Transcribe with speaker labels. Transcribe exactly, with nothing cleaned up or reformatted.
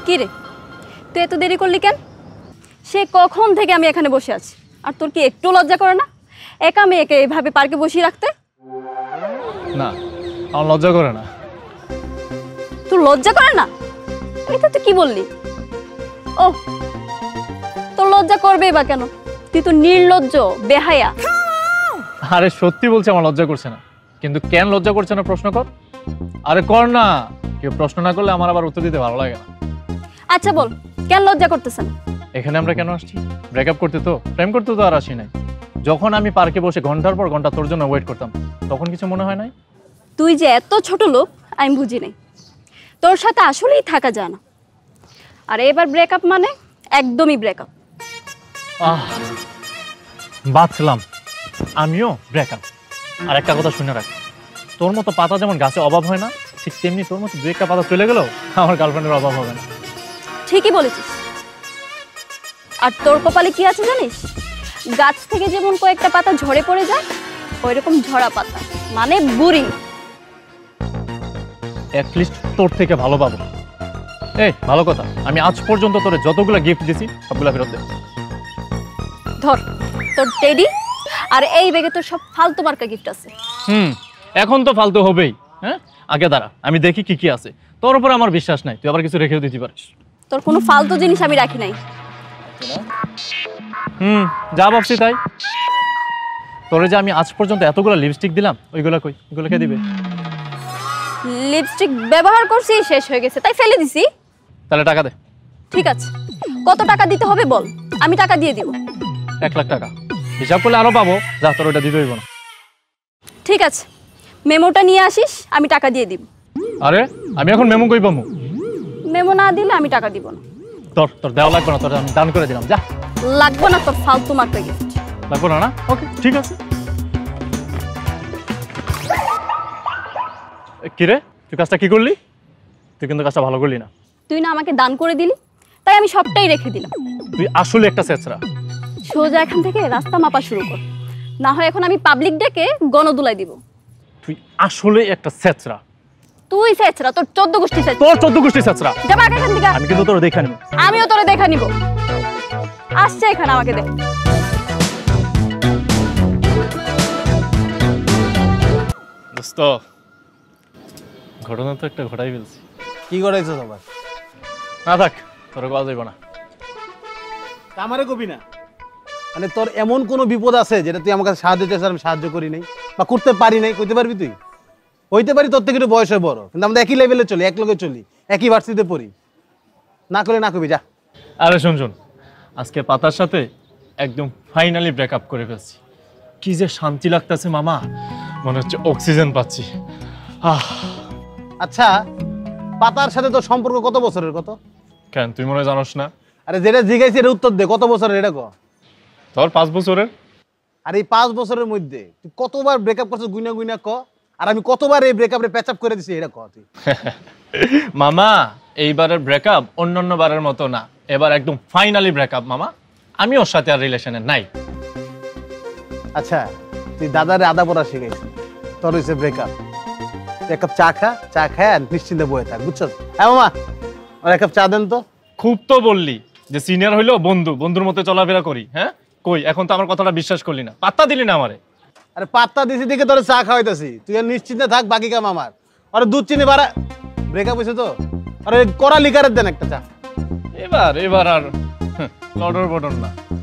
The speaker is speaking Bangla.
Speaker 1: কি রে, তুই এত দেরি করলি কেন? সে কখন থেকে আমি এখানে বসে আছি, আর তোর কি একটু লজ্জা করে না একা মেয়েকে এভাবে পার্কে বসিয়ে রাখতে?
Speaker 2: না, আমার লজ্জা করে না।
Speaker 1: তোর লজ্জা করে না? এটা তুই কি বললি? ও, তোর লজ্জা করবেই বা কেন? তুই তো নির্লজ্জ, বেহায়া।
Speaker 2: আরে সত্যি বলছি আমার লজ্জা করছে না, কিন্তু কেন লজ্জা করছে না প্রশ্ন কর। আরে কর না, কেউ প্রশ্ন না করলে আমার আবার উত্তর দিতে ভালো লাগে না।
Speaker 1: আচ্ছা বল, কেন লজ্জা করতেছে না?
Speaker 2: এখানে আমরা কেন আসছি? ব্রেকআপ করতে তো, প্রেম করতে তো আর আসি নাই। যখন আমি পার্কে বসে ঘন্টার পর ঘন্টা তোর জন্য ওয়েট করতাম, তখন কিছু মনে হয় নাই?
Speaker 1: তুই যে এত ছোট লোক আমি বুঝি নাই। তোর সাথে আসলেই থাকা যায় না। আর এবার ব্রেকআপ মানে একদমই ব্রেকআপ।
Speaker 2: আহ বাঁচলাম, আমিও ব্রেকআপ। আর একটা কথা শুনে রাখ, তোর মতো পাতা যেমন গাছে অভাব হয় না, ঠিক তেমনি তোর মতো দু একটা পাতা চলে গেলেও আমার গার্লফ্রেন্ডের অভাব হবে না।
Speaker 1: ঠিকই বলেছিস। আর তোর কপালে কি আছে জানিস? গাছ থেকে যেমন কয়েকটা পাতা ঝরে পড়ে যায়, ওই রকম ঝরা পাতা মানে বুড়ি।
Speaker 2: অ্যাটলিস্ট তোর থেকে ভালো পাবো। এই ভালো কথা, আমি আজ পর্যন্ত তোরে যতগুলো গিফট দিছি সবগুলো ফেরত দে।
Speaker 1: ধর তোর টেডি, আর এই ব্যাগে তোর সব ফালতু মার্কা গিফট আছে।
Speaker 2: হুম, এখন তো ফালতু হবেই। হ্যাঁ, আগে দাঁড়া, আমি দেখি কি কি আছে। তোর উপরে আমার বিশ্বাস নাই, তুই আবার কিছু রেখেও দিতে পারিস।
Speaker 1: তোর কোনো ফালতু জিনিস আমি রাখি নাই।
Speaker 2: হুম, যা ভাবছি তাই। তোরে যে আমি আজ পর্যন্ত এতগুলো লিপস্টিক দিলাম, ওইগুলো কই? ওইগুলো কে দিবে?
Speaker 1: লিপস্টিক ব্যবহার করছি, শেষ হয়ে গেছে তাই ফেলে দিছি।
Speaker 2: তাহলে টাকা দে।
Speaker 1: ঠিক আছে, কত টাকা দিতে হবে বল, আমি টাকা দিয়ে দিব।
Speaker 2: এক লাখ টাকা। হিসাব করলে আরো পাবো, যা তোর ওইটা দিতে হইব না।
Speaker 1: ঠিক আছে, মেমোটা নিয়ে আসিস, আমি টাকা দিয়ে দিব।
Speaker 2: আরে আমি এখন মেমো কই পামু?
Speaker 1: মেমো না দিলে আমি টাকা দিব না।
Speaker 2: তোর তোর দেওয়া লাগবে না, তোর আমি দান করে দিলাম, যা।
Speaker 1: লাগবে না তোর ফালতু মার্কা গিফট।
Speaker 2: লাগবে না না? ওকে, ঠিক আছে। কিরে, তুই কাজটা কি করলি? তুই কিন্তু কাজটা ভালো করলি না।
Speaker 1: তুই না আমাকে দান করে দিলি, তাই আমি সবটাই রেখে দিলাম।
Speaker 2: তুই আসলে একটা ছেচরা।
Speaker 1: সোজা এখান থেকে রাস্তা মাপা শুরু কর, না হয় এখন আমি পাবলিক ডেকে গণদুলাই দিব।
Speaker 2: তুই আসলে একটা ছেচরা।
Speaker 1: তুই ছেচরা, তোর চোদ্দ গোষ্ঠী ছেচরা।
Speaker 2: তোর চোদ্দ গোষ্ঠী ছেচরা।
Speaker 1: যাবা এখান থেকে।
Speaker 2: আমি কিন্তু তোর দেখে নিব।
Speaker 1: আমিও তোরে দেখা নিব। আসছে এখানে আমাকে দেখ।
Speaker 2: দোস্ত, ঘটনা তো একটা ঘটাই ফেলছি।
Speaker 3: কি করাইছো তোমার?
Speaker 2: না থাক, তোর কাজ হইব না।
Speaker 3: আমারে কবি না, মানে তোর এমন কোনো বিপদ আছে যেটা তুই আমার কাছে সাহায্য চাইছিস, আমি সাহায্য করি নাই বা করতে পারি নাই, কইতে পারবি তুই? হইতে পারি তোর থেকে একটু বয়সে বড়, কিন্তু আমরা একই লেভেলে চলি, এক লগে চলি, একই ভার্সিটিতে পড়ি। না করলে না কবি, যা।
Speaker 2: আরে শোন শোন, আজকে পাতার সাথে একদম ফাইনালি ব্রেকআপ করে ফেলছি। কি যে শান্তি লাগতেছে মামা, মনে হচ্ছে অক্সিজেন পাচ্ছি। আহ
Speaker 3: আচ্ছা, পাতার সাথে তোর সম্পর্ক কত বছরের? কত?
Speaker 2: কেন তুই মনে জানোস না?
Speaker 3: আরে যেটা জিজ্ঞাসি এর উত্তর দে, কত বছরের এটা ক।
Speaker 2: তোর পাঁচ বছরের।
Speaker 3: আর এই পাঁচ বছরের মধ্যে তুই কতবার ব্রেকআপ করছিস গুইনা গুইনা ক, আর আমি কতবার এই ব্রেকআপে প্যাচআপ করে দিছি এটা ক তুই।
Speaker 2: মামা, এইবারের ব্রেকআপ অন্যান্য বারের মতো না, এবার একদম ফাইনালি ব্রেকআপ মামা। আমি ওর সাথে আর রিলেশনে নাই।
Speaker 3: আচ্ছা, তুই দাদারে আদা পড়া শিখাইছিস, তোর হয়েছে ব্রেকআপ। তুই এক কাপ চা খা, চা খায় নিশ্চিন্তে বয়ে থাক, বুঝছো? হ্যাঁ মামা, আর এক কাপ চা দেন তো।
Speaker 2: খুব তো বললি যে সিনিয়র হইলো বন্ধু, বন্ধুর মতো চলাফেরা করি। হ্যাঁ কই, এখন তো আমার কথাটা বিশ্বাস করলি না, পাত্তা দিলি না আমারে।
Speaker 3: আরে পাত্তা দিছি দিকে তোর চা খাওয়াইতেছি, তুই আর নিশ্চিন্তে থাক, বাকি কাম আমার। আরে দুধ চিনি বাড়া, ব্রেকআপ হয়েছে তো। আরে কড়া লিকারের দেন একটা চা।
Speaker 2: এবার এবার আর লডর বডর না।